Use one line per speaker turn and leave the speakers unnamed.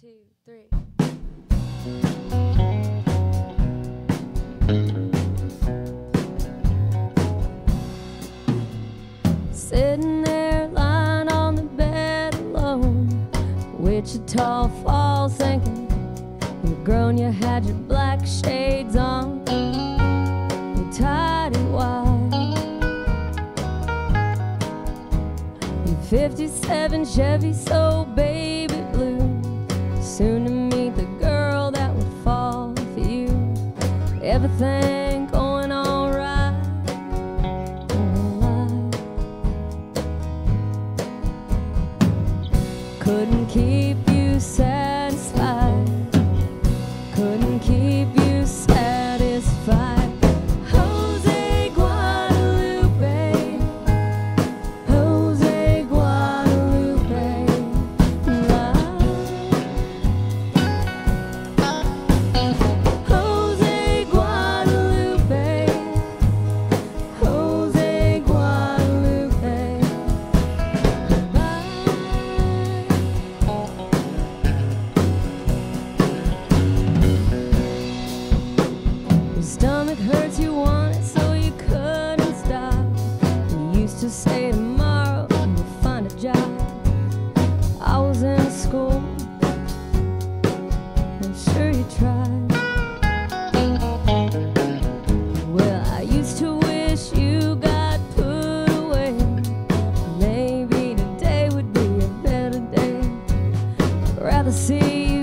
2, 3. Sitting there lying on the bed alone, Wichita Falls, thinking you're grown, you had your black shades on, you tied it wide, your 57 Chevy so baby blue, soon to meet the girl that would fall for you. Everything going all right in life. Couldn't keep you satisfied, couldn't keep you satisfied. Jose Guadalupe, Jose Guadalupe, love. Jose Guadalupe, Jose Guadalupe, goodbye. Your stomach hurts, you want it, so you couldn't stop. You used to say tomorrow you'll find a job. I was in school, I'm sure you tried. Well, I used to wish you got put away. Maybe today would be a better day. I'd rather see you